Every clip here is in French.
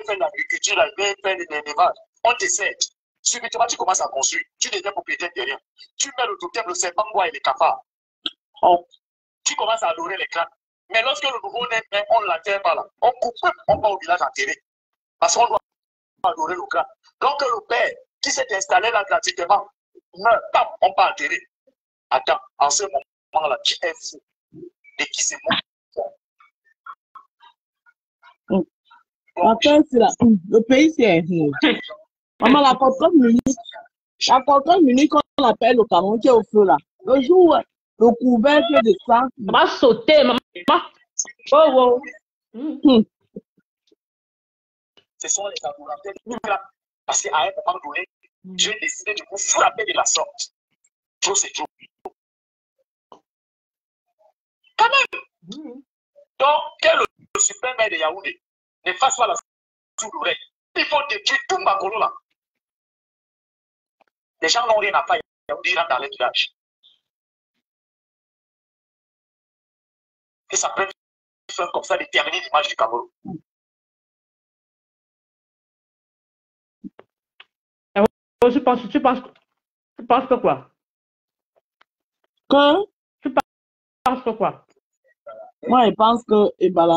faire de l'agriculture, il veut faire de l'élevage. On t'essaie. Subitement, tu commences à construire. Tu deviens propriétaire de rien. Tu mets le totem, le serpent, bois et les cafards. Oh. Tu commences à adorer les crânes. Mais lorsque le nouveau-né, on ne l'enterre pas là. On coupe, on va au village enterrer. Parce qu'on doit adorer le crâne. Donc le père qui s'est installé là gratuitement, meurt, bam, on va enterrer. Attends, en ce moment-là, tu es fou. De qui c'est moi? Après, le pays, c'est maman, la contrôle minute qu'on appelle le Cameroun qui est au feu là. Le jour où le couvercle de sang. Ça va sauter, maman. Oh, oh. Ce sont les laboratoires là. Parce qu'à un moment donné, j'ai décidé de vous frapper de la sorte. Trop, c'est trop. Quand même. Donc, quel le super maire de Yaoundé ne fasse pas la sous l'oreille. Il faut détruire tout Makolo là. Les gens n'ont rien à faire. Yaoundé rentre dans les villages. Et ça peut faire comme ça déterminer l'image du Cameroun. Tu penses que quoi? Que? Tu penses que quoi? Moi, je pense que, et voilà.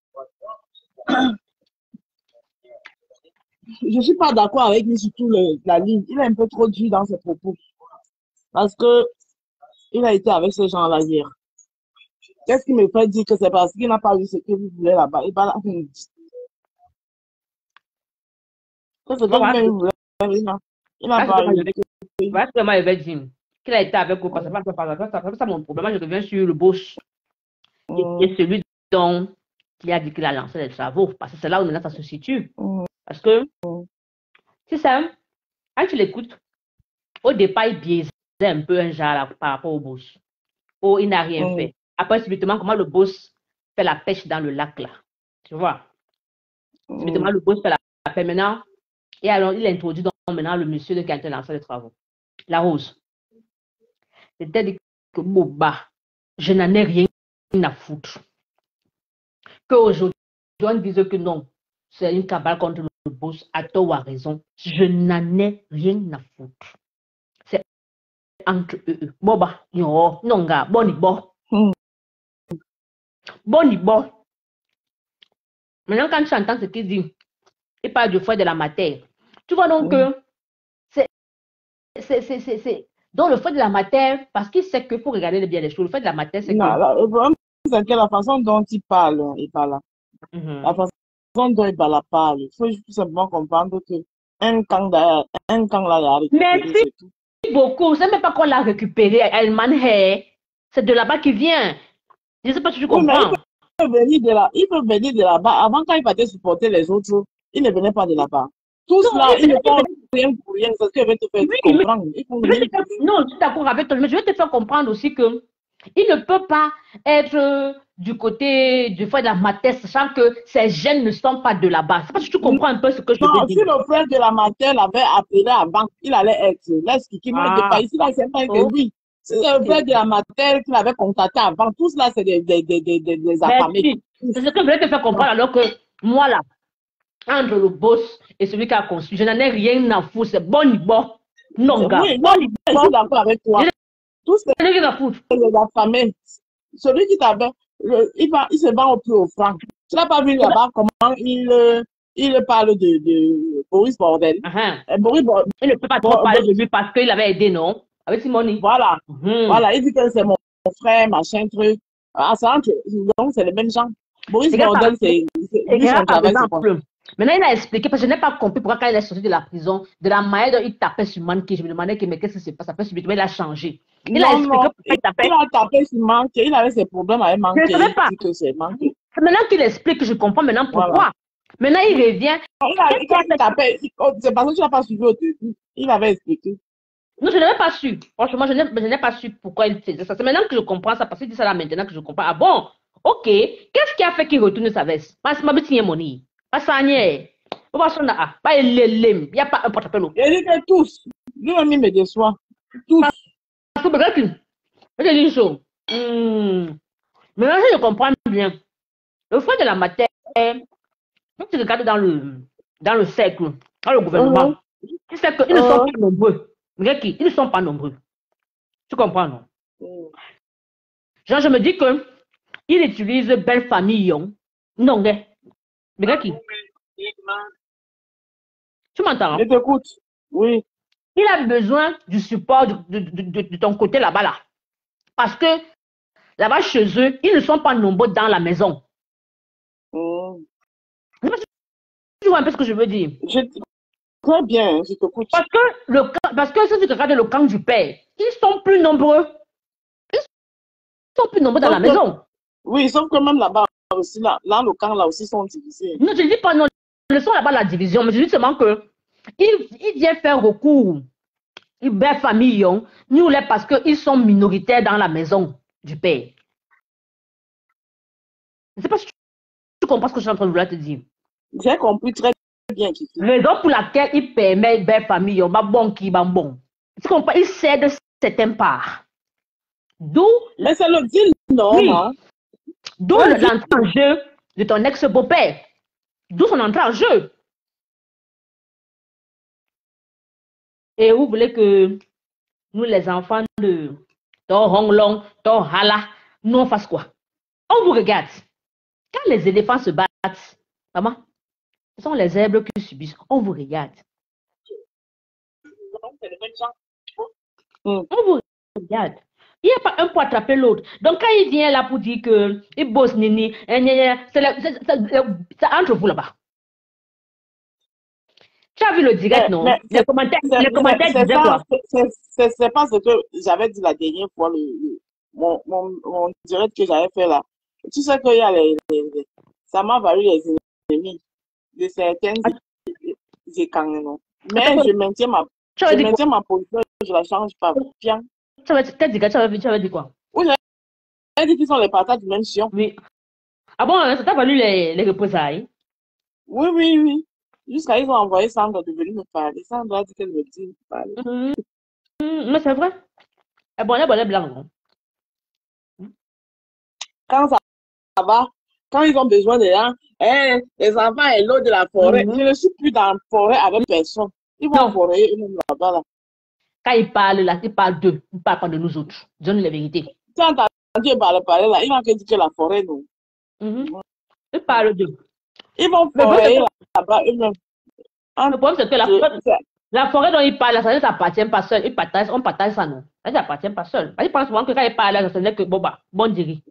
Je ne suis pas d'accord avec lui, surtout la ligne. Il est un peu trop dur dans ses propos. Parce que il a été avec ces gens-là hier. Qu'est-ce qui me fait dire que c'est parce qu'il n'a pas vu ce que vous voulez là-bas? Et voilà. C'est ce que vous voulez. Il n'a pas eu. Vraiment, il va dire qu'il a été avec vous. C'est pas ça mon problème. Je reviens sur le boss. Et celui dont il a dit qu'il a lancé les travaux. Parce que c'est là où maintenant ça se situe. Parce que, c'est ça, quand tu l'écoutes, au départ, il biaisait un peu un genre là, par rapport au boss. Oh, il n'a rien fait. Après, subitement, comment le boss fait la pêche dans le lac là. Tu vois? Subitement, le boss fait la pêche maintenant. Et alors, il introduit donc maintenant le monsieur de qui a lancé les travaux. La Rose. C'est-à-dire que Boba, je n'en ai rien à foutre. Qu'aujourd'hui, on dise que non, c'est une cabale contre le boss, à tort ou à raison. Je n'en ai rien à foutre. C'est entre eux. Boba, non, non, gars, bon, bon. Bon, bon. Maintenant, quand tu entends ce qu'il dit, il parle du foie de la matière. Tu vois donc que c'est donc le foie de la matière, parce qu'il sait qu'il faut regarder bien les choses. Le foie de la matière, c'est que... Le problème, c'est que la façon dont il parle, la façon dont il parle, il faut tout simplement comprendre que un camp là, il a récupéré. Merci beaucoup. C'est même pas qu'on l'a récupéré. C'est de là-bas qu'il vient. Je ne sais pas si tu comprends. Oui, il peut venir de là-bas. Avant, quand il partait supporter les autres, il ne venait pas de là-bas. Tous là, ils ne font rien pour rien. C'est ce que je vais te faire comprendre. Non, je suis d'accord avec toi, mais je vais te faire comprendre aussi que il ne peut pas être du côté du foie de la matière, sachant que ses gènes ne sont pas de là-bas. C'est parce que tu comprends un peu ce que je veux dire. Si le frère de la matière l'avait appelé avant, il allait être. Laisse qui moi, il n'est pas ici, là, c'est pas que oui. C'est le frère de la matière qu'il avait contacté avant. Tout cela, c'est des affamés. C'est ce que je voulais te faire comprendre, alors que moi, là, entre le boss et celui qui a construit, je n'en ai rien à foutre. C'est bon. Non, gars. Oui, je suis d'accord avec toi. Tout ce qui est à foutre. Les affamés. Celui qui t'avait, il se vend au plus au franc. Tu n'as pas vu là-bas comment il parle de Boris Bordel. Boris Bordel. Il ne peut pas trop parler de lui parce qu'il avait aidé, non? Avec Simone. Voilà. Voilà, il dit que c'est mon frère, machin, truc. Ah, donc c'est les mêmes gens. Boris Bordel, c'est son travail. Maintenant, il a expliqué, parce que je n'ai pas compris pourquoi quand il est sorti de la prison, de la manière dont il tapait sur Manqué, je me demandais mais qu'est-ce qui se passe après subitement, il a changé. Il a expliqué pourquoi il tapait. Il a tapé sur Manqué, il avait ses problèmes avec Manqué. Je ne savais pas. C'est maintenant qu'il explique que je comprends maintenant pourquoi. Voilà. Maintenant, il revient. Il tapait, c'est parce que tu n'as pas suivi au début. Il avait expliqué. Non, je n'avais pas su. Franchement, je n'ai pas su pourquoi il faisait ça. C'est maintenant que je comprends ça, parce qu'il dit ça là maintenant que je comprends. Ah bon? Ok. Qu'est-ce qui a fait qu'il retourne sa veste? Parce que ma bête est monnaie. Parce que il n'y a pas un porte-appel. Il dit que tous. Lui-même, il me déçoit. Tous. Parce que peut-être que. Je dis une chose. Maintenant, je comprends bien. Le foie de la matière, quand tu regardes dans le dans le cercle, dans le gouvernement. Tu sais qu'ils ne sont pas nombreux. Regarde qui? Ils ne sont pas nombreux. Tu comprends, non? Genre, je me dis que il utilise belle famille. Non, mais regarde qui? Tu m'entends? Je t'écoute. Oui. Il a besoin du support de ton côté là-bas, là. Parce que là-bas, chez eux, ils ne sont pas nombreux dans la maison. Je sais pas si tu vois un peu ce que je veux dire. Très bien, je t'écoute. Parce que si tu regardes le camp du père, ils sont plus nombreux. Ils sont plus nombreux dans la maison. Oui, sauf que même là-bas aussi, là, le camp là aussi sont divisés. Non, je ne dis pas non, ils sont là-bas la division, mais je dis seulement que il vient faire recours. Ils belle famille, nous là parce qu'ils sont minoritaires dans la maison du père. Je ne sais pas si tu comprends ce que je suis en train de vouloir te dire. J'ai compris très bien. Raison pour laquelle il permet belle famille, bon qui va bon. Tu comprends? Il cède certaines parts. D'où. Mais c'est le deal, non? Oui. D'où l'entrée en jeu de ton ex-beau-père. D'où son entrée en jeu. Et vous voulez que nous, les enfants de Honglong, Hala, nous on fasse quoi? On vous regarde. Quand les éléphants se battent, maman, ce sont les zèbres qui subissent. On vous regarde. On vous regarde. Il n'y a pas un pour attraper l'autre. Donc, quand il vient là pour dire qu'il bosse Nini, c'est entre vous là-bas. Tu as vu le direct, non? Les commentaires disaient quoi? C'est pas ce que j'avais dit la dernière fois, mon direct que j'avais fait là. Tu sais qu'il y a ça m'a valu les ennemis de certaines écarts. Mais je maintiens ma position, je la change pas. Bien. Tu avais dit quoi? Oui, j'avais dit qu'ils sont les partages du même chion. Oui. Ah bon, ça t'a valu les représailles? Oui. Jusqu'à ils ont envoyé Sandra de venir me parler. Sandra a dit qu'elle me dit me parler. Mais c'est vrai. Elle bonnet blanc. Quand ça va, quand ils ont besoin de gens, les enfants et l'eau de la forêt, je ne suis plus dans la forêt avec personne. Ils vont forêt eux-mêmes là-bas. Là. Quand ils parlent là, ils parlent d'eux, ils ne parlent pas de nous autres. Disons-nous la vérité. Tu as entendu parler là, ils vont dire que la forêt, non. Ils parlent d'eux. Ils vont forêt là-bas eux-mêmes. Le problème, c'est que la forêt dont ils parlent, ça ne s'appartient pas seul. On partage ça, non. Ça ne s'appartient pas seul. Ils pensent souvent que quand ils parlent là, ça veut dire que bon diri.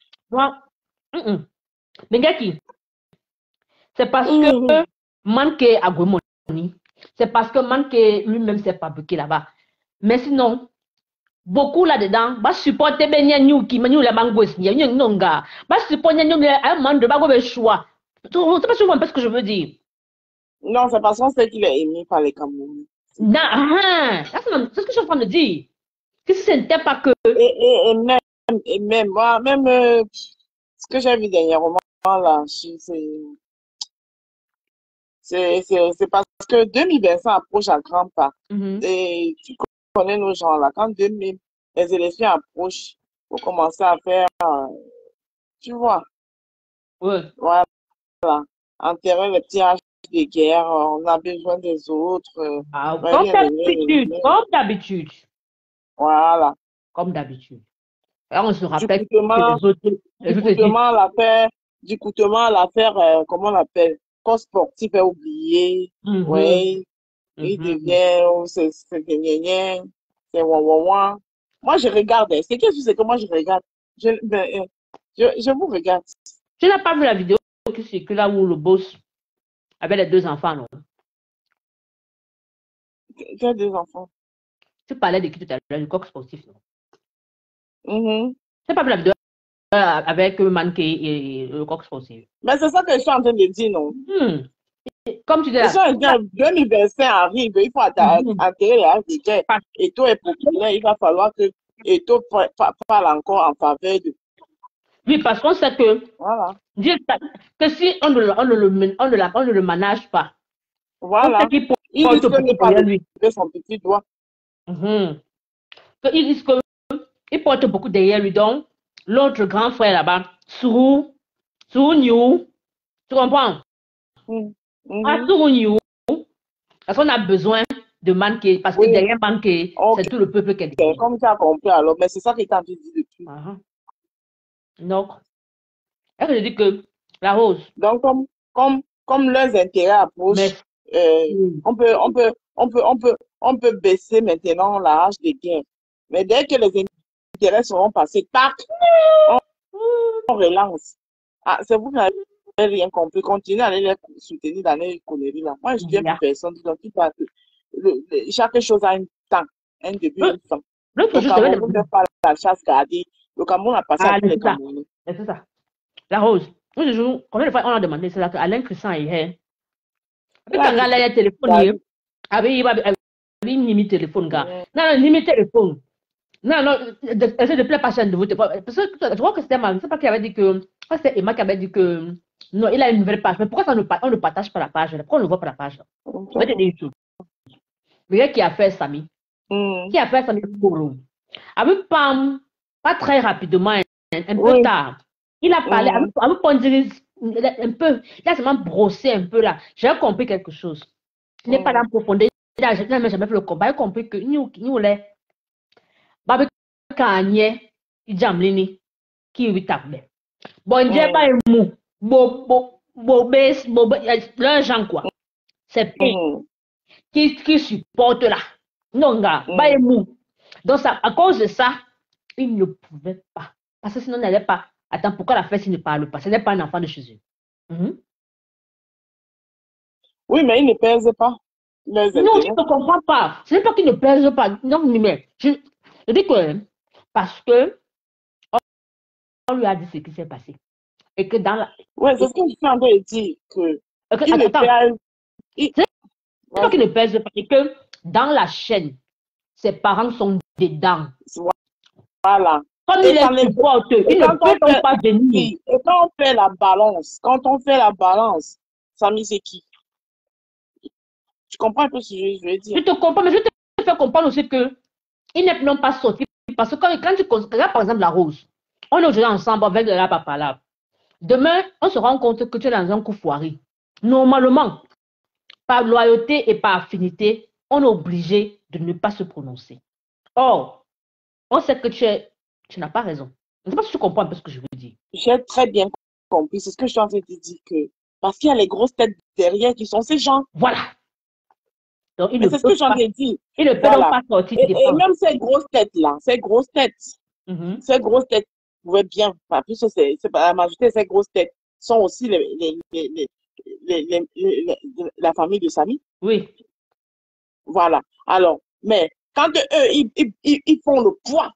Mais gars qui? C'est parce que manque à Gwemoni. C'est parce que manque lui-même s'est fabriqué là-bas. Mais sinon, beaucoup là-dedans, va supporter Benyanou qui m'a la bangos, il y a un gars. Va supporter un man de bago choix. Tu ne sais pas souvent ce que je veux dire. Non, c'est parce qu'on sait qu'il est aimé par les Camerounais. C'est ce que je suis en train de dire. Que si ce n'était pas que. Et même, moi, même ce que j'ai vu dernièrement là, c'est parce que 2025 approche à grands pas. Et tu connais nos gens là, quand les élections approchent, il faut commencer à faire, tu vois. Oui. Voilà. Enterrer les petits haches de guerre, on a besoin des autres. Comme d'habitude. Voilà. Comme d'habitude. On se rappelle du coutement, l'affaire, comment on l'appelle, corps sportif est oublié. Oui. Il devient, c'est ouin. Moi, je regarde. C'est que moi, je regarde. Je vous regarde. Tu n'as pas vu la vidéo qui circule là où le boss avait les 2 enfants, non? Quels 2 enfants? Tu parlais de qui tout à l'heure, du coq sportif, non? Tu n'as pas vu la vidéo avec Manqué et le coq sportif? Mais c'est ça que je suis en train de dire, non? Comme tu dis là. 2025 arrive, il faut atterrir les haches de guerre. Eto est populaire, il va falloir que Eto parle encore en faveur de. Oui, parce qu'on sait que, voilà. Que si on ne le manage pas, voilà. Il risque de pas lever son petit doigt. Il risque il porte beaucoup derrière lui. Donc, l'autre grand frère là-bas, Sourou New, tu comprends? Parce qu'on a besoin de manquer, parce que Oui. derrière manquer, Ok. c'est tout le peuple qui est C'est derrière. comme tu as compris alors, mais c'est ça qu'il t'a dit depuis. Donc, est-ce que je dis que la rose, Donc, comme leurs intérêts approchent, on peut baisser maintenant l'âge des gains. Mais dès que les intérêts seront passés, tac, on relance. Ah, c'est vous qui n'avez rien compris. Continuez à aller les soutenir dans les conneries là. Moi, je dis plus personne. Donc, chaque chose a un temps, un début, une fin. l'autre Le jour, je devais Cameroun n'est pas la chasse gardée. Le Cameroun a passé à tous les Camerounais. C'est ça. La rose. L'autre jour, combien de fois on a demandé, c'est là que Alain Christian est hier. Quand on a le téléphone, avec une téléphone, gars. Non, limite téléphone. Non, essaie de plaire patiente de vous. Parce que je crois que c'était Emma, je ne sais pas qui avait dit que. C'était Emma qui avait dit que. Non, il a une nouvelle page. Mais pourquoi on ne partage pas la page? Pourquoi on ne voit pas la page? Je vais te dire une chose. Le gars qui a fait Samy. Qui a fait Samy Kourou. Avec Pam, pas très rapidement, un peu tard. Il a parlé avec Pam un peu. Il a seulement brossé un peu là. J'ai compris quelque chose. Il n'est pas dans la profondeur. Il n'a jamais fait le combat. Il a compris que nous, les. Babi Kanye, Jamlini, qui est tapé. Bon, j'ai pas un mot. L'un gens quoi. C'est qui supporte là. Non, gars, pas un mot. Donc, ça, à cause de ça, il ne pouvait pas. Parce que sinon, il n'allait pas. Attends, pourquoi la fête, il ne parle pas? Ce n'est pas un enfant de chez eux. Oui, mais il ne pèse pas. Non, tu ne comprends pas. Ce n'est pas qu'il ne pèse pas. Non, mais je dis que parce que on lui a dit ce qui s'est passé. Et que dans la. Oui, c'est ce que je suis en train de dire. Il ne pèse. C'est pas qu'il ne pèse pas. Et que dans la chaîne, ses parents sont dedans. Voilà. Comme il les supporte, ils ne peuvent pas venir. Et quand on fait la balance, Samy, c'est qui? Tu comprends un peu ce que je veux dire? Je te comprends, mais je te fais comprendre aussi que ils n'ont pas sorti. Parce que quand tu regardes par exemple la rose, on est aujourd'hui ensemble avec la papa là. Demain, on se rend compte que tu es dans un coup foiré. Normalement, par loyauté et par affinité, on est obligé de ne pas se prononcer. Or, on sait que tu n'as pas raison. Je ne sais pas si tu comprends un peu ce que je veux dire. J'ai très bien compris. C'est ce que je suis en train de dire. Parce qu'il y a les grosses têtes derrière qui sont ces gens. Voilà. Donc, c'est ce que je suis en train de dire. Ils ne peuvent pas sortir. Et même ces grosses têtes-là, ces grosses têtes pouvaient bien, en plus, c'est pas la majorité de ces grosses têtes sont aussi la famille de Samy. Oui. Voilà. Alors, mais quand eux, ils font le poids,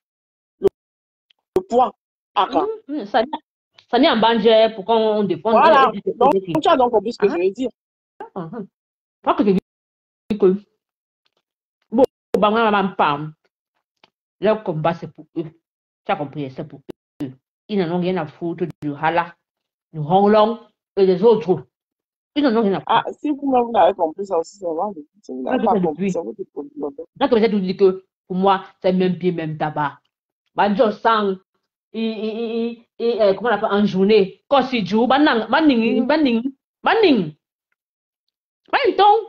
ça n'est en banjé pour qu'on défende. Voilà. Donc, tu as donc compris ce que je veux dire. Je crois que je dis que bon, leur combat, c'est pour eux. Tu as compris, c'est pour eux. Ils n'en ont rien à foutre du Hala, du Honglong et des autres. Ils n'en ont rien à foutre. Ah, si vous n'avez compris ça aussi, c'est vrai. Si vous n'avez pas compris, c'est votre problème. Là, comme j'ai tout dit que pour moi, c'est même pied, même tabac. Banjo sang, comment on appelle en journée, quand c'est jour, banning. Donc,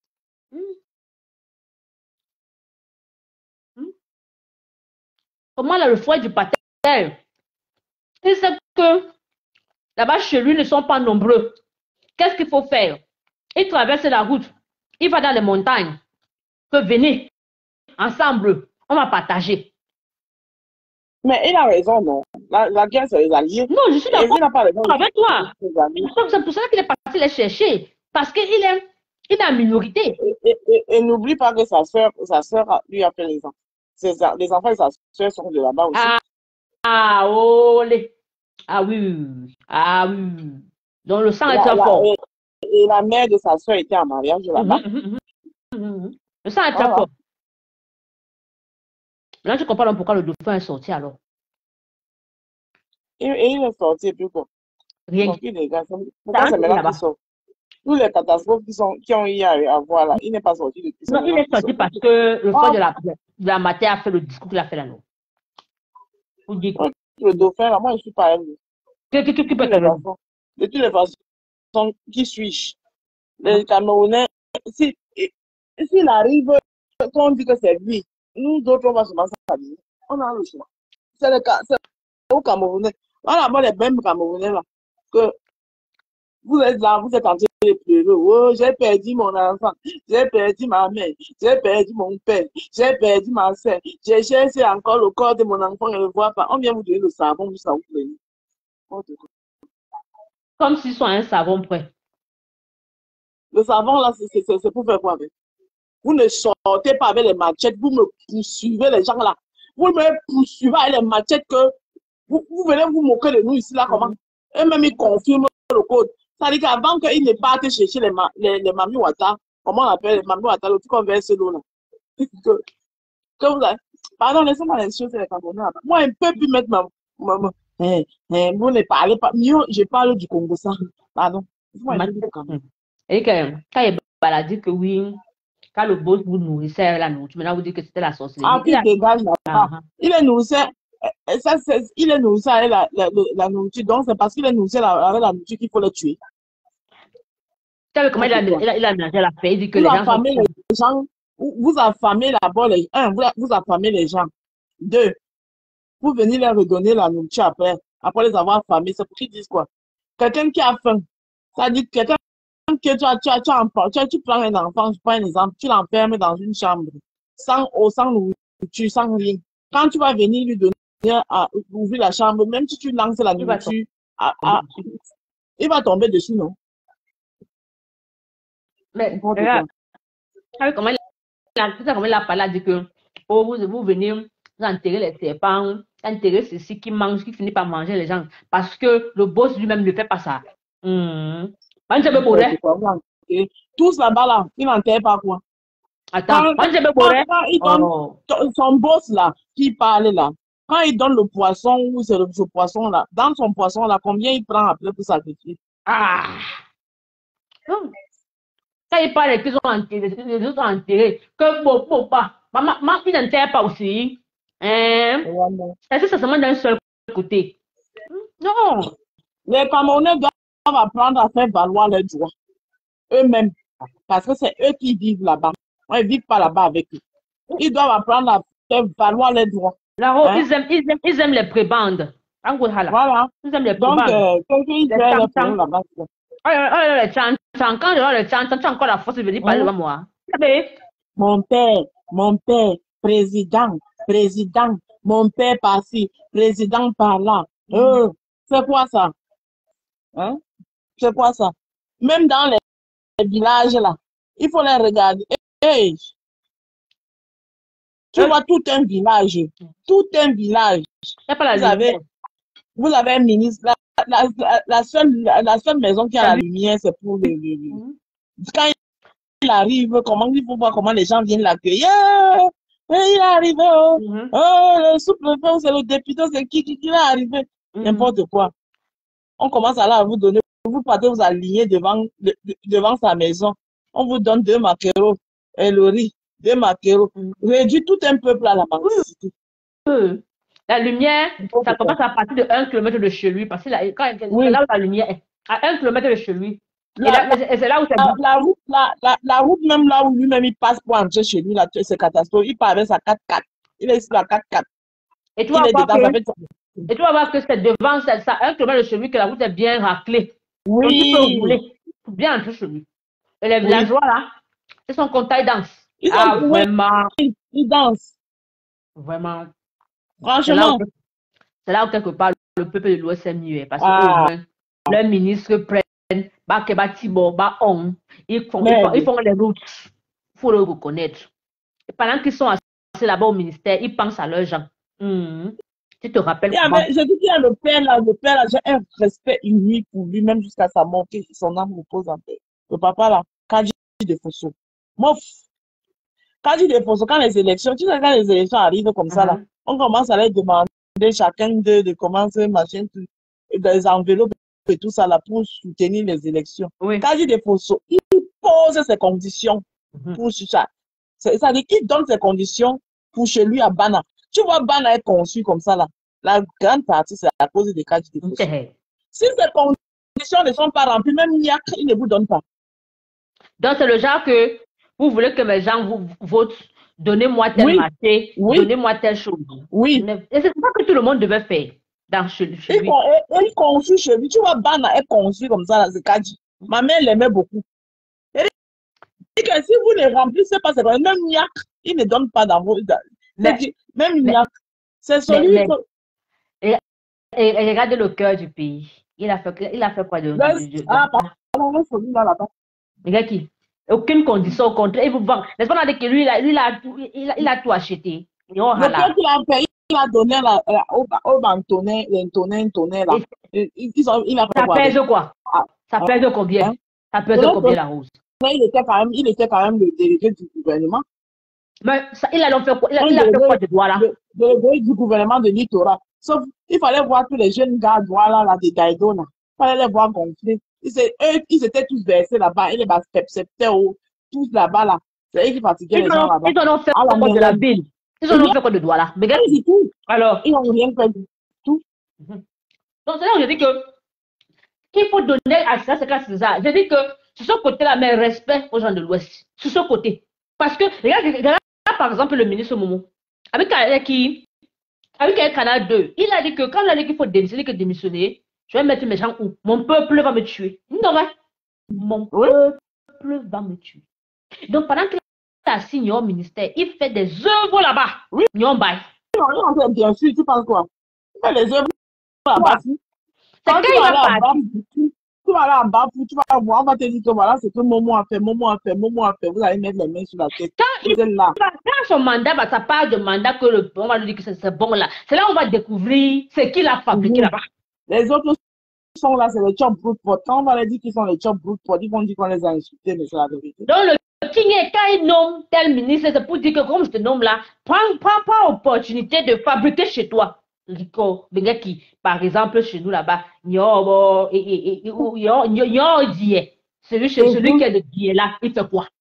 comment là, le foie du pater, il sait que là-bas chez lui ne sont pas nombreux. Qu'est-ce qu'il faut faire? Il traverse la route, il va dans les montagnes, que venez, ensemble, on va partager. Mais il a raison, non? La guerre, c'est les alliés. Non, je suis d'accord avec toi. C'est pour ça qu'il est parti les chercher. Parce qu'il est en minorité. Et n'oublie pas que sa soeur lui a fait les enfants. Les enfants de sa soeur sont de là-bas aussi. Ah oui. Ah oui. Donc le sang est très fort. Et la mère de sa soeur était en mariage là-bas. Le sang est très fort. Là, tu comprends pourquoi le dauphin est sorti alors. Et il est sorti et puis quoi? Rien. Pourquoi c'est maintenant qu'il sort? Tous les catastrophes qui ont eu à voir là, il n'est pas sorti depuis. Non, il est sorti parce que le frère de la matière a fait le discours qu'il a fait là. Non. Le dauphin là, moi je suis pas elle. De toutes les façons, qui suis-je? Les Camerounais, s'il arrive, qu'on dit que c'est lui, nous d'autres, on va se lancer à lui. On a le choix. C'est le cas, c'est aux Camerounais. Voilà, moi, les mêmes Camerounais là, que vous êtes là, vous êtes en train de pleurer. Oh, j'ai perdu mon enfant, j'ai perdu ma mère, j'ai perdu mon père, j'ai perdu ma soeur, j'ai cherché encore le corps de mon enfant et ne le vois pas. On vient vous donner le savon, vous savez. Comme s'ils sont un savon prêt. Le savon là, c'est pour faire quoi avec? Vous ne sortez pas avec les machettes, vous me poursuivez les gens là. Vous me poursuivez avec les machettes que vous venez vous moquer de nous ici là, comment? Et même ils confirment le code. Ça dit qu'avant qu'ils ne partent chercher les Mami Wata, comment on appelle les Mami Wata, le truc qu'on verse l'eau là. Que vous avez... Pardon, laissez-moi les choses, les Camerounais là. Moi, un peu plus mettre vous ne parlez pas. Mieux, je parle du Congo ça. Pardon. Et que quand il a dit que oui, quand le boss vous nourrissait la nourriture, maintenant vous dites que c'était la sorcellerie. Ah, qui dégage là-bas. Il est nourrissé. Il est nourrissé avec la nourriture. Donc, c'est parce qu'il est nourrissé avec la nourriture qu'il faut le tuer. Tu sais comment il a mangé la paix, il dit que vous les gens affamez les gens. Vous affamez d'abord les... vous affamez les gens. 2, vous venez leur redonner la nourriture après les avoir affamés. C'est pour qu'ils disent quoi? Quelqu'un qui a faim, ça dit quelqu'un que tu prends un enfant, je prends un exemple, tu l'enfermes dans une chambre, sans eau, sans nourriture, sans rien. Quand tu vas venir lui donner à ouvrir la chambre, même si tu lances la nourriture, il va tomber dessus, non? Mais regarde, comment il a parlé, dit que oh, vous venez, vous enterrez les serpents, enterrez ceci qui mange, qui finit par manger les gens, parce que le boss lui-même ne fait pas ça. Tous là-bas, là, ils n'enterrent pas quoi? Attends, son boss là, qui parle là, quand il donne le poisson, ou c'est ce poisson là, dans son poisson là, combien il prend après pour sacrifier? Ah! Quand il parle qu'ils ont enterré, les autres ont enterré, que bon, pas. Maman, ils n'enterrent pas aussi. Est-ce que c'est seulement d'un seul côté? Non. Les Camerounais doivent apprendre à faire valoir leurs droits eux-mêmes, parce que c'est eux qui vivent là-bas. Ils ne vivent pas là-bas avec eux. Ils doivent apprendre à faire valoir leurs droits. Là, ils aiment les prébandes. Voilà. Ils aiment les prébandes. là-bas. Quand je vois le chant, tu as encore la force de venir parler devant moi. Mon père, président, mon père par-ci, président par-là. C'est quoi ça? C'est quoi ça? Même dans les villages là, il faut les regarder. Hey, tu vois tout un village. Vous avez un ministre. La seule maison qui a la lumière, c'est pour quand il arrive, il faut voir comment les gens viennent l'accueillir. Il est arrivé. Le sous-préfet, c'est le député, c'est qui est arrivé. N'importe quoi. On commence à là vous donner. Vous partez vous aligner devant sa maison. On vous donne 2 maquereaux et le riz, 2 maquereaux. Réduit tout un peuple à la mendicité. La lumière, ça commence à partir de 1 km de chez lui, parce que là où la lumière est, à 1 km de chez lui. C'est là où c'est la route, même là où lui-même il passe pour entrer chez lui, c'est catastrophe. Il part avec sa 4x4. Il est sur la 4x4. Et tu vas voir que c'est devant ça, 1 km de chez lui, que la route est bien raclée. Oui. Donc, il peut rouler pour bien entrer chez lui. Et les villageois là, ils sont contents, ils dansent. Vraiment. Ils dansent. Vraiment. Franchement. C'est là où quelque part le peuple de l'Ouest est mieux. Parce que leurs ministres prennent ils font les routes. Il faut le reconnaître. Et pendant qu'ils sont assis là-bas au ministère, ils pensent à leurs gens. Tu te rappelles comment? Je dis qu'il y a le père là, j'ai un respect inouï pour lui, même jusqu'à sa mort, que son âme repose en paix. Le papa là, Kandji de Fosso. Kandji de Fosso, quand les élections, tu sais, quand les élections arrivent comme ça là, on commence à leur demander chacun de commencer machin, des enveloppes et tout ça là pour soutenir les élections. Kandji de Fosso, il pose ses conditions pour ça. C'est-à-dire qu'il donne ses conditions pour chez lui à Bana. Tu vois, Bana est conçu comme ça là. La grande partie, c'est à cause des Kandji de Fosso. Si ces conditions ne sont pas remplies, même Niak, il ne vous donne pas. Donc, c'est le genre que vous voulez que mes gens vous votent, donnez-moi tel Oui, marché, oui, donnez-moi telle chose. oui. Mais et c'est ça que tout le monde devait faire chez lui. Il conçut chez lui. Tu vois, Bana est conçu comme ça, là, c'est Kadji. Ma mère l'aimait beaucoup. Elle dit que si vous ne remplissez pas, c'est vrai, même Niak, il ne donne pas dans vos. Mais, Même mais, Niak, c'est mais, celui mais que. et regardez le cœur du pays. Il a fait quoi Ah, pardon, celui-là, là-bas. Regarde qui? Aucune condition, au contraire, il vous vend. N'est-ce pas, on a dit que lui, il a tout acheté. Et on Le peu là. qu'il a fait, il a donné au Bantonnet, l'Intonnet, là. Et Il a fait ça quoi avec? pèse quoi? Ah, Ça pèse combien? hein? Ça pèse Selon combien la rose? il était quand même le délégué du gouvernement. Mais ça, il a fait quoi? Un Il a fait quoi délégué, de droit là? délégué du gouvernement de Littoral. Sauf, il fallait voir tous les jeunes gars là, de Gaïdo, là. Il fallait les voir gonfler. Ils étaient tous versés là-bas. Et les acceptaient tous là-bas, là. C'est eux qui fatiguaient les gens là-bas. Ils en ont fait À la quoi de la mairie. ville? Ils en ont fait quoi de droit là? Mais regarde. Rien du tout. Alors, Ils n'ont rien fait du tout. donc c'est là où je dis que il faut donner à ça, c'est ça. Je dis que sur ce côté-là, mais respect aux gens de l'Ouest. Sur ce côté. Parce que, regarde par exemple le ministre Momo, avec un Canal 2, il a dit que quand il a dit qu'il faut démissionner, je vais mettre mes gens où? Mon peuple va me tuer. Non, ouais. Mon peuple va me tuer. Donc pendant qu'il est assis au ministère, il fait des œuvres là-bas. Oui. Non, bye. Non, bien sûr, tu penses quoi? Il fait les œuvres là-bas. C'est quand il va partir. Tu vas aller en bas, tu vas voir, on va te dire que voilà, c'est que Momo a fait, vous allez mettre les mains sur la tête. Quand son mandat, ça part de mandat que on va lui dire que c'est bon là. C'est là où on va découvrir ce qu'il a fabriqué là-bas. Les autres sont là, c'est les chop brute pot. Quand on va leur dire qu'ils sont les chop brute pot, ils vont dire qu'on les a insultés, mais c'est la vérité. Donc le king est quand il nomme tel ministre, c'est pour dire que comme je te nomme là, prends opportunité de fabriquer chez toi. Rico, par exemple, chez nous là-bas, celui qui est de Dié là, il fait quoi?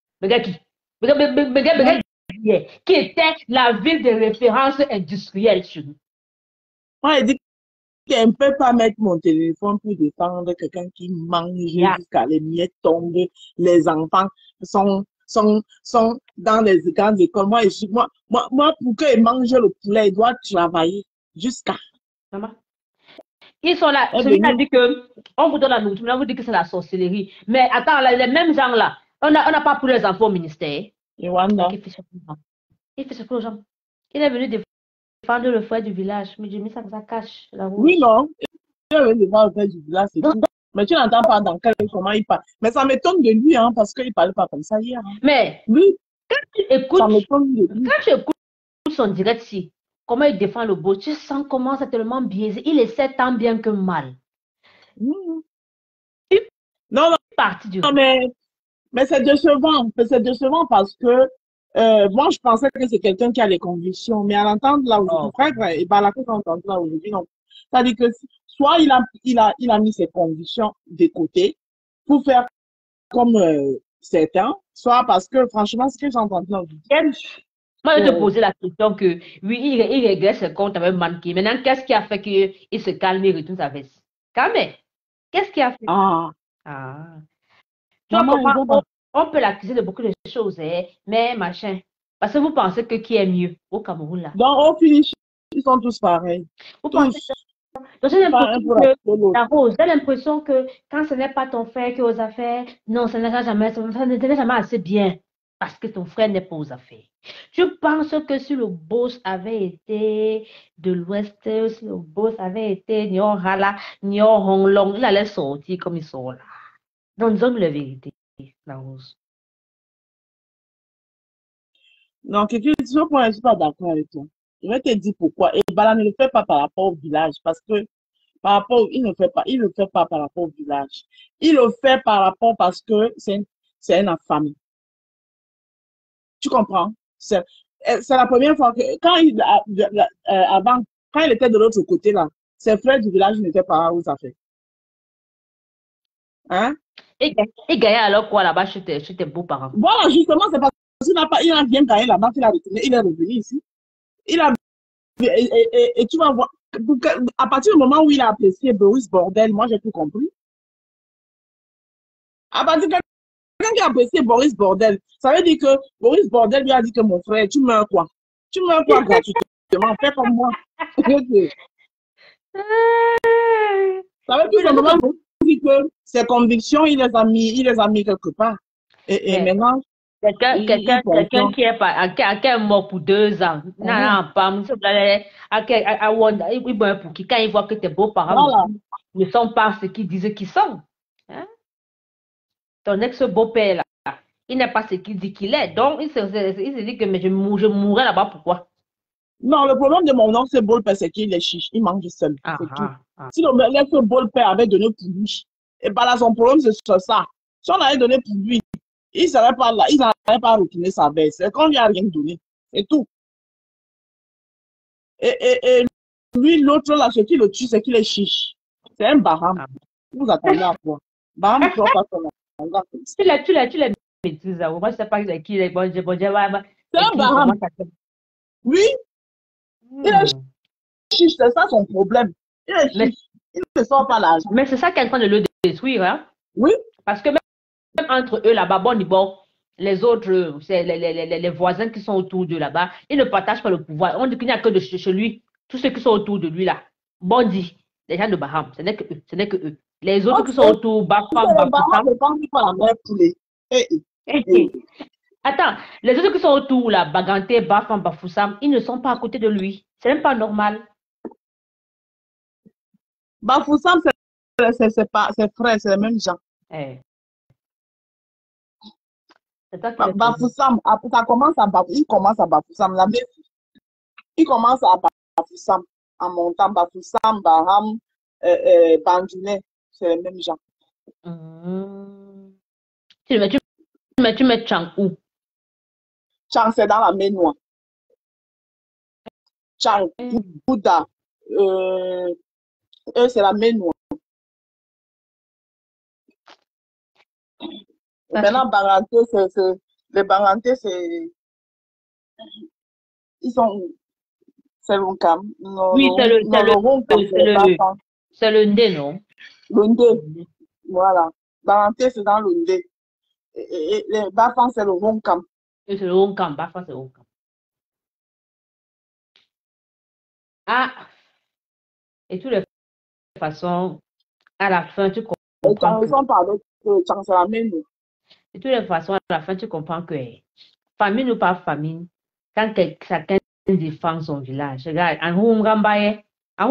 Qui était la ville de référence industrielle chez nous. Moi, il dit qu'elle ne peut pas mettre mon téléphone pour défendre quelqu'un qui mange jusqu'à les miettes tombent. Les enfants sont dans les grandes écoles. Moi, pour qu'ils mangent le poulet, ils doivent travailler jusqu'à. Maman. Ils sont là. Celui qui a dit que on vous donne la nourriture, on vous dit que c'est la sorcellerie. Mais attends, là, les mêmes gens là, on n'a pas pour les enfants au ministère. Et Wanda. Il fait ce que les gens. Il est venu défendre le frère du village. Mais Jimmy, ça cache la route. Oui, non. Il est venu défendre le frère du village, c'est tout. Mais tu n'entends pas dans comment il parle. Mais ça m'étonne de lui, hein, parce qu'il ne parlait pas comme ça hier. Hein. Mais lui, quand tu écoutes, ça m'étonne de lui. Quand tu écoutes son direct ici, comment il défend le beau, tu sens comment c'est tellement biaisé. Il essaie tant bien que mal. Non, mais c'est décevant. C'est décevant parce que moi, je pensais que c'est quelqu'un qui a des convictions. Mais à l'entendre là aujourd'hui, frère, et par la qu'on entend là aujourd'hui, non. C'est-à-dire que soit il a mis ses convictions de côté pour faire comme certains, soit parce que franchement, ce que j'ai entendu là aujourd'hui. Moi, je te posais la question que, oui, il regrette ce compte avec manqué. Maintenant, qu'est-ce qui a fait qu'il se calme et retourne sa veste? Quand même, qu'est-ce qui a fait? Tu vois, on peut l'accuser de beaucoup de choses, hein, mais machin. Parce que vous pensez que qui est mieux au Cameroun là? Donc, au finish, ils sont tous pareils. Vous pensez que... Donc, j'ai l'impression que quand ce n'est pas ton frère qui est aux affaires, non, ça n'est jamais assez bien. Parce que ton frère n'est pas aux affaires. Tu penses que si le boss avait été de l'Ouest, si le boss avait été Nyon Hala, Nyon Honglong, il allait sortir comme ils sont là. Donc, disons la vérité, la rose. Non, je ne suis pas d'accord avec toi. Je vais te dire pourquoi. Et Bala ne le fait pas par rapport au village. Parce que il ne le fait pas par rapport au village. Il le fait par rapport parce que c'est une famille. Tu comprends? C'est la première fois que, avant, quand il était de l'autre côté là, ses frères du village n'étaient pas aux affaires. Hein? Et gagnait alors quoi là-bas chez tes beaux-parents? Voilà, justement, c'est parce qu'il a bien gagné là-bas qu'il a retourné, il est revenu ici. Et tu vas voir, à partir du moment où il a apprécié Boris Bordel, moi j'ai tout compris. À partir de quelqu'un qui a apprécié Boris Bordel. Ça veut dire que Boris Bordel lui a dit que mon frère, tu meurs quoi? Tu meurs quoi gratuitement? Fais comme moi. Ça veut tout simplement dire que ses convictions, il les a mis quelque part. Et maintenant, quelqu'un qui est mort pour 2 ans, quand il voit que tes beaux-parents ne sont pas ce qu'ils disent qu'ils sont. Hein? Ton ex-beau-père, là, il n'est pas ce qu'il dit qu'il est. Donc, il se dit que mais je mourrai là-bas, pourquoi? Non, le problème de mon oncle, c'est beau-père, c'est qu'il est chiche. Il mange seul. C'est tout. Si le beau-père avait donné pour lui, et bien là, son problème, c'est ça. Si on avait donné pour lui, il ne serait pas là. Il n'aurait pas retourné sa baisse. C'est qu'on lui a rien donné. C'est tout. Et lui, l'autre, là, ce qui le tue, c'est qu'il est chiche. C'est un Baham. Vous attendez à quoi? Baham, tu vois pas son langage. Tu les bêtises. Moi, je ne sais pas qui il est. Bon, c'est un Baham. Oui. Il est chiche, c'est ça son problème. Il est chiche. Il ne sort pas l'argent. Mais c'est ça qui est en train de le détruire. Hein? Oui. Parce que même entre eux là-bas, bon, les autres, c'est les voisins qui sont autour d'eux là-bas, ils ne partagent pas le pouvoir. On dit qu'il n'y a que de chez lui, tous ceux qui sont autour de lui là. Bon dit, les gens de Baham, ce n'est que eux. Les autres qui sont autour, Bafam, Attends, les autres qui sont autour là, Baganté, Bafam, Bafoussam, ils ne sont pas à côté de lui. C'est même pas normal. Bafoussam, c'est frère, c'est les mêmes gens. Bafoussam, ça commence à Bafoussam, il commence à Bafoussam, la même. Il commence à Bafoussam, en montant Bafoussam, Baham, Bandounet, c'est les mêmes gens. Tu mets Chang où? Chang, c'est dans la main noire. Chang, Bouddha, c'est la main noire. Maintenant, Baranté, les Baranté, ils sont, c'est le Ronkam. Oui, c'est le Ndé, non? Le Ndé, voilà. Baranté, c'est dans le Ndé. Et les Bafans, c'est le Ronkam. C'est le Ronkam, Bafan, c'est le Ronkam. Ah, et de toutes les façons, à la fin, tu comprends. De toutes les façons, à la fin, tu comprends que famine ou pas famine, quand chacun défend son village, regarde, en Humgambaye,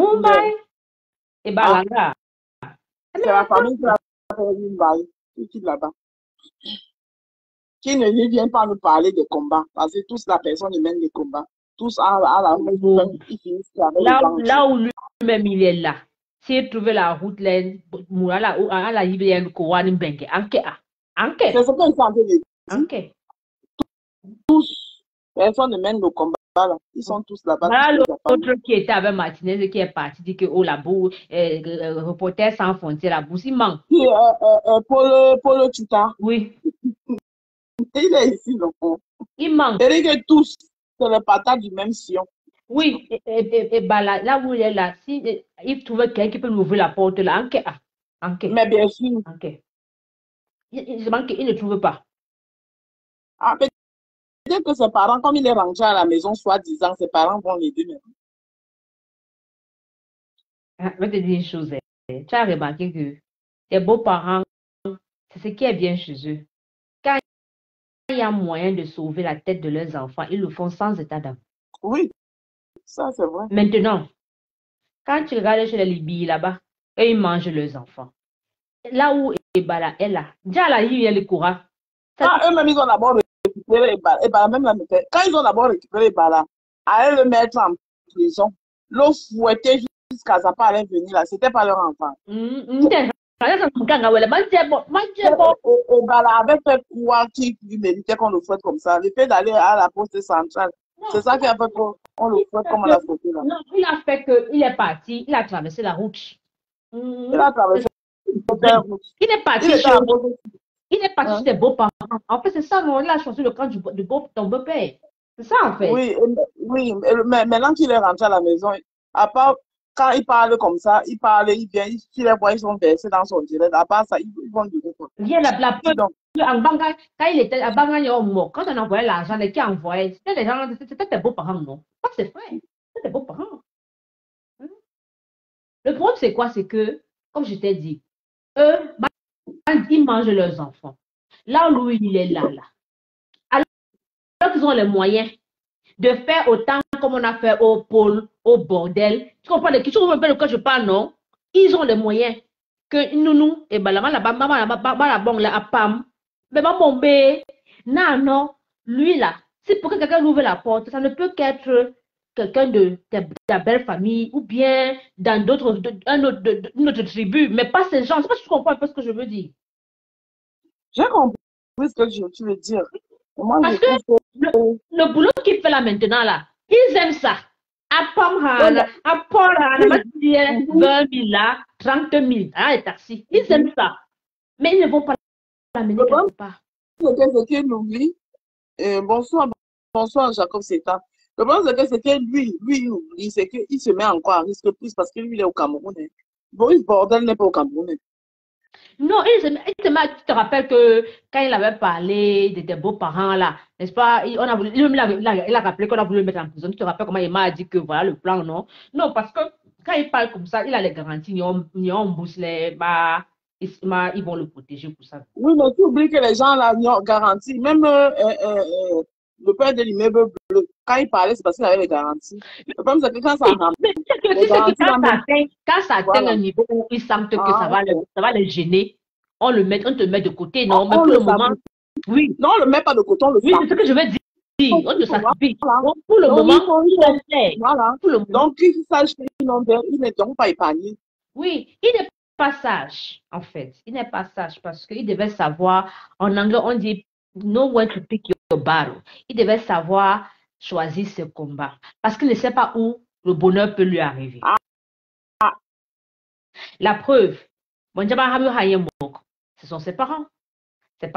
et Balanga. C'est la famille qui va faire une baille, qui là-bas. Qui ne vient pas nous parler des combats, parce que tous la personne ils mènent des combats. Tous à la route, ils finissent avec là où lui-même il est là. S'il trouvait la route là, à la Libye, Kouane Bengue, Anke. C'est ce qu'ils sont en train de dire. Anke. Tous, personne ne mène le combat là. Ils sont tous là-bas. Voilà l'autre qui était avec Martinez qui est parti, dit que oh la boue, reporter sans frontières, la boue, il manque. Polo Tuta. Oui. Il est ici, donc. Il manque. Et que tous, c'est le partage du même sillon. Oui, et là où il est là, si il trouvait quelqu'un qui peut nous ouvrir la porte là, Anke. Mais bien sûr. Anke. Il manque, il ne trouve pas. Ah, peut-être que ses parents, comme il est rentré à la maison, soi-disant, ses parents vont l'aider maintenant. Je vais te dire une chose. Tu as remarqué que tes beaux-parents, c'est ce qui est bien chez eux. Quand il y a moyen de sauver la tête de leurs enfants, ils le font sans état d'âme. Oui, ça c'est vrai. Maintenant, quand tu regardes chez les Libyens là-bas, eux, ils mangent leurs enfants. Là où Ebala est là, déjà là, il y a le courant. Eux-mêmes, ils ont d'abord récupéré Ebala. Même quand ils ont d'abord récupéré Ebala, allaient le mettre en prison, l'eau fouettée jusqu'à ça pas allait venir là, c'était pas leur enfant. Ebala avait fait croire qu'il méritait qu'on le fouette comme ça. Le fait d'aller à la poste centrale, c'est ça qui a fait qu'on le fouette comme on l'a fouetté là. Non, il a fait qu'il est parti, il a traversé la route. Il a traversé la route. Il est parti chez ses beaux-parents. En fait, c'est ça, non, il a choisi le camp de ton beau-père. C'est ça, en fait. Oui, mais maintenant qu'il est rentré à la maison, à part quand il parle comme ça, il parle, il vient, il les voit, ils sont versés dans son dialecte. À part ça, ils vont dire quoi. Viens la preuve. Donc, En Banga, quand il était à Banga, quand on envoyait l'argent, les qui envoyaient, c'était des gens, c'était tes beaux-parents, non? Pas c'est vrai. C'était tes beaux-parents. Hein? Le problème, c'est quoi? C'est que, comme je t'ai dit, eux, ils mangent leurs enfants. Là où lui, il est là. Alors qu'ils ont les moyens de faire autant comme on a fait au pôle, au bordel. Tu comprends les questions de quoi je parle, non? Ils ont les moyens que nous, et ben là-bas, la bonne, là, à Pam, mais maman, non, non, lui là, c'est pour que quelqu'un ouvre la porte, ça ne peut qu'être quelqu'un de ta belle famille ou bien dans d'autres, une autre tribu, mais pas ces gens. Je sais pas si tu comprends un peu ce que je veux dire. j'ai compris ce que tu veux dire. Moi, Parce je que trouve le boulot qu'il fait là maintenant, là, ils aiment ça. À Pamhana, à Porana, 20 000 là, 30 000, ah, les taxis. Ils aiment ça. Mais ils ne vont pas l'amener quelque part. c'est ce qu'il oublie. Bonsoir, bonsoir, Jacob Seta. Le problème, c'est que lui, il oublie, c'est qu'il se met encore à risque plus parce que lui, il est au Cameroun. Boris Bordel n'est pas au Cameroun. Non, tu te rappelles que quand il avait parlé de tes beaux-parents là, n'est-ce pas? Il a rappelé qu'on a voulu le mettre en prison. Tu te rappelles comment il m'a dit que voilà le plan, non? Non, parce que quand il parle comme ça, il a les garanties, ils vont le protéger pour ça. Oui, mais tu oublies que les gens là, ils ont garantie. Même le père de l'immeuble bleu, quand il parlait, c'est parce qu'il avait les garanties. Le problème, c'est que quand ça rentre, Mais tu sais que quand ça atteint un niveau où ils sentent que ça va les gêner, on te met de côté, non? Mais pour le moment, oui. Non, on ne le met pas de côté, on le Oui, c'est ce que je veux dire. On te sacrifie. Pour le Donc, moment, il le fait. Voilà. Donc, qu'ils sachent qu'ils ne seront pas épargnés. Oui, il n'est pas sage, en fait. Il n'est pas sage parce qu'il devait savoir, en anglais, on dit know when to pick your battle. Il devait savoir choisir ses combats parce qu'il ne sait pas où le bonheur peut lui arriver. La preuve, ce sont ses parents. Ce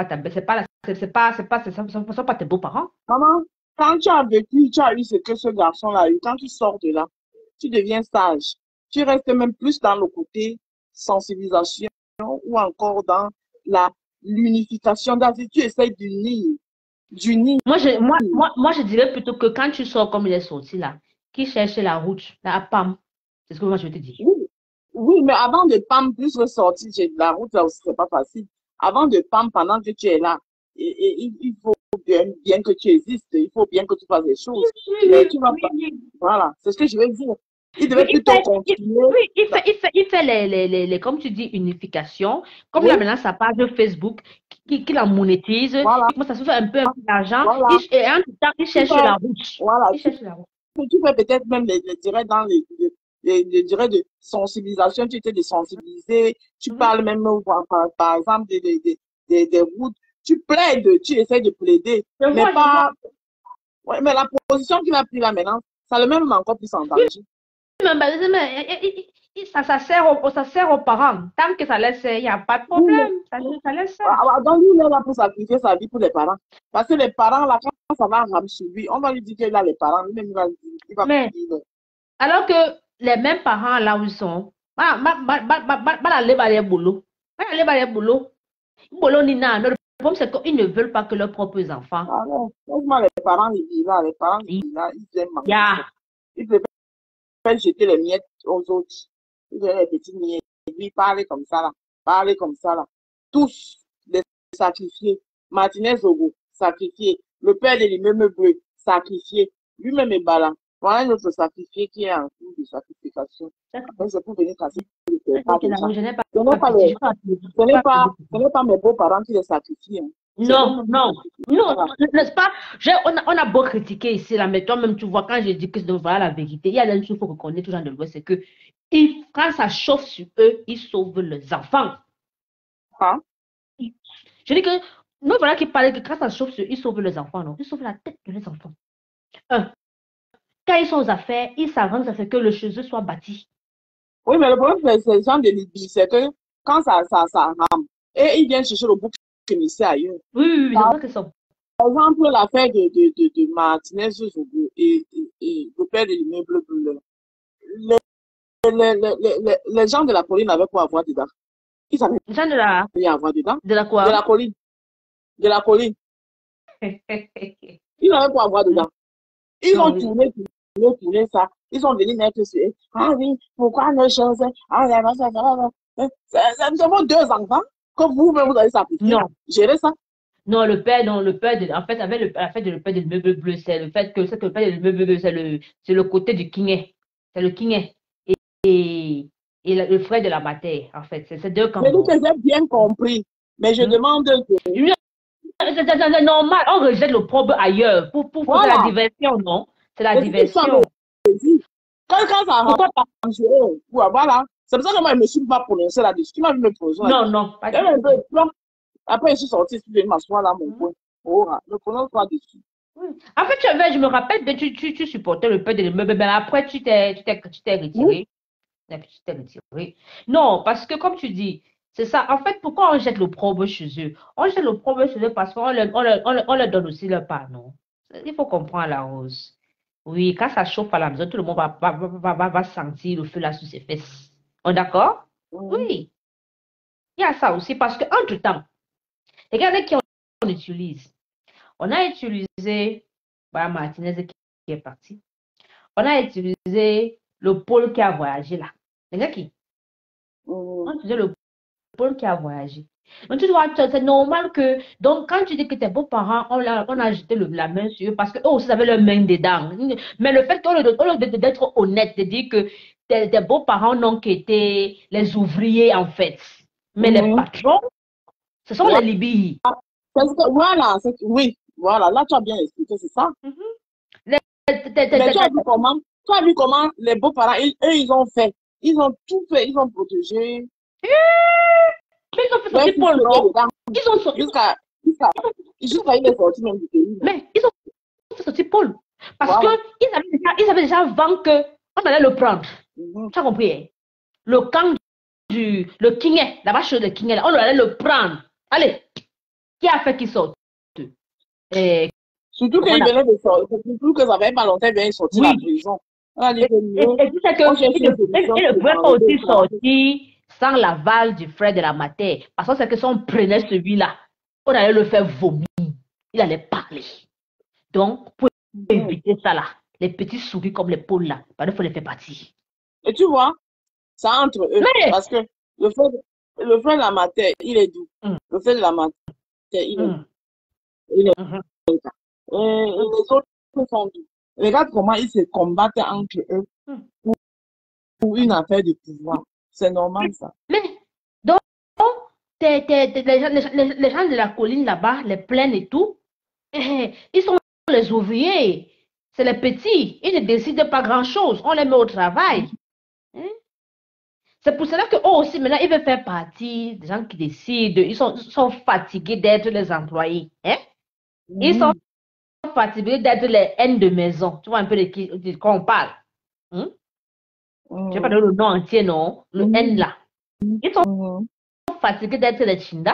sont pas tes beaux-parents. Maman, quand tu as vécu, tu as eu ce que ce garçon-là a eu, quand tu sors de là, tu deviens sage. Tu restes même plus dans le côté sensibilisation ou encore dans l'unification. Tu essaies d'unir. Moi, je dirais plutôt que quand tu sors comme il est sorti là, qui cherche la route, la PAM, c'est ce que moi je te dis. Oui, mais avant de PAM plus ressortir, la route là aussi, c'est pas facile. Avant de PAM, pendant que tu es là, il faut bien que tu existes, il faut bien que tu fasses des choses. Voilà, c'est ce que je veux dire. Il devait plutôt continuer. Oui, il fait les, comme tu dis, unification. Comme là maintenant, sa page Facebook, qui la monétise, voilà. il commence à se faire un peu d'argent. Voilà. Et en tout temps, il cherche la route. Voilà. Il cherche la route. Tu fais peut-être même les directs dans les directs de sensibilisation, tu étais de sensibiliser, tu parles même, par exemple, des routes, tu plaides, tu essaies de plaider, mais pas... Ouais, mais la position qu'il a pris là maintenant, ça le met même encore plus en danger. Ça sert aux parents. Tant que ça laisse, il n'y a pas de problème. Ça laisse. Donc, il est là pour sacrifier sa vie pour les parents. Parce que les parents, là, quand ça va ramener sur lui, on va lui dire qu'il a les parents, lui-même, il va mais, alors que les mêmes parents, là où ils sont, le problème, c'est qu'ils ne veulent pas que leurs propres enfants. Ah non, les parents, ils aiment manger. Ils préfèrent jeter les miettes aux autres. Ils ont les petites miettes. Lui, parler comme ça, là. Tous les sacrifiés. Martinez Zogo, sacrifié. Le père de l'immeuble bleu, sacrifié. Lui-même est balan. Voilà notre sacrifié qui est en cours de sacrification. C'est pour venir casser. Ce n'est pas mes beaux-parents qui les sacrifient. Hein. Non, n'est-ce pas? On a beau critiquer ici, là, mais toi-même, tu vois, quand je dis que c'est voilà la vérité, il y a une chose qu'il faut reconnaître aux gens de l'Ouest, c'est que quand ça chauffe sur eux, ils sauvent les enfants. Hein? Je dis que, nous voilà qui parlent que quand ça chauffe sur eux, ils sauvent les enfants, non? Ils sauvent la tête de les enfants. Quand ils sont aux affaires, ils s'avancent à ce que le chez eux soit bâti. Oui, mais le problème, c'est les gens de Libye, c'est que quand ça rame, et ils viennent chercher le bouc émissaire ailleurs. Oui, c'est vrai que ça. Par exemple, l'affaire de Martinez et le père de l'immeuble bleu. les gens de la colline avaient quoi avoir dedans? Ils avaient Les gens de la, rien à avoir dedans. de la De quoi? la colline. De la colline. Ils n'avaient quoi avoir dedans. Ils ont Non, tourné ça. Ils ont venu mettre sur. Ah oui, pourquoi nos choses? Ah, nous avons 2 enfants. Comme vous-même, vous allez sacrifier. non, Gérer ça. non, le père de, en fait, avec la fête de le père de l'immeuble bleu, c'est le fait que, c'est que le père de l'immeuble bleu, c'est le côté du Kingé. C'est le Kingé. Et, le frère de la bataille, en fait. C'est deux Je dis camps. que j'ai bien compris. Mais je demande que. Oui, c'est normal, on rejette le problème ailleurs. C'est la Voilà. diversion, non? C'est la Et c'est ça diversion. que je dis. Quand ça Pourquoi pas? arrange, voilà. C'est pour ça que moi, je ne me suis pas prononcée là-dessus. Tu m'as vu me prononcer Non, là-dessus. non, pas Et un du peu, tout. après, je suis sortie, je suis venue m'asseoir là, mon coin. Oh, ne prononce pas dessus. Oui. En fait, je me rappelle, tu supportais le père de l'immeuble, mais après, tu t'es retiré. Oui. Et puis, tu t'es retiré. Non, parce que comme tu dis, c'est ça. En fait, pourquoi on jette le problème chez eux? On jette le problème chez eux parce on leur donne aussi leur part, non? Il faut comprendre la rose. Oui, quand ça chauffe à la maison, tout le monde va sentir le feu là sous ses fesses. On est d'accord? Oui, il y a ça aussi parce qu'entre-temps, regardez qui on utilise. On a utilisé Martinez qui est parti. On a utilisé le pôle qui a voyagé là. Regardez qui? On a utilisé le pôle qui a voyagé. Donc, tu dois, c'est normal que, donc, quand tu dis que tes beaux-parents, on a jeté la main sur eux parce qu'eux aussi avaient leur main dedans. Mais le fait d'être honnête, de dire que tes beaux-parents n'ont qu'été les ouvriers, en fait. Mais les patrons, ce sont les libis. Voilà, oui, voilà, là tu as bien expliqué, c'est ça. Mais tu as vu comment les beaux-parents, eux, ils ont fait. Ils ont tout fait, ils ont protégé. Mais ils ont fait sortir Paul, non? Ils ont sorti. Jusqu'à il est sorti même du pays. Mais ils ont fait sortir Paul. Parce qu'ils avaient déjà vent qu'on allait le prendre. Tu as compris? Hein? Le camp le Kingé, la vache de Kingé, on allait le prendre. Allez, qui a fait qu'il sorte? Surtout qu'il venait de sortir, surtout que ça fait pas longtemps, il venait de sortir de la prison. Et tu sais qu'il ne pouvait pas aussi sortir sans l'aval du frère de la matière. Parce que c'est que si on prenait celui-là, on allait le faire vomir. Il allait parler. Donc, pour éviter ça là, les petits souris comme les poules là, il faut les faire partir. Et tu vois, ça entre eux. Mais, parce que le frère de la matière, il est doux. Le frère de la matière, il est doux. Et les autres sont doux. Regarde comment ils se combattent entre eux pour une affaire de pouvoir. C'est normal, ça. Mais, donc, les gens de la colline là-bas, les plaines et tout, ils sont les ouvriers. C'est les petits. Ils ne décident pas grand-chose. On les met au travail. C'est pour cela qu'eux aussi, maintenant, ils veulent faire partie des gens qui décident. Ils sont fatigués d'être les employés. Hein? Ils sont fatigués d'être les haines de maison. Tu vois un peu de quoi on parle. Je ne vais pas donner le nom entier, non. Le haine là. Ils sont fatigués d'être les chinda.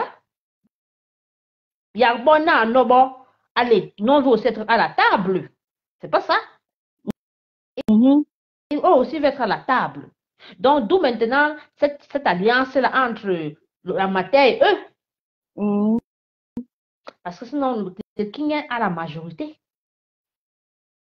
Yarbona, Nobo. Allez, nous on veut aussi être à la table. C'est pas ça? Ils aussi veulent être à la table. Donc, d'où maintenant cette alliance-là entre la matière et eux. Parce que sinon, le King a la majorité.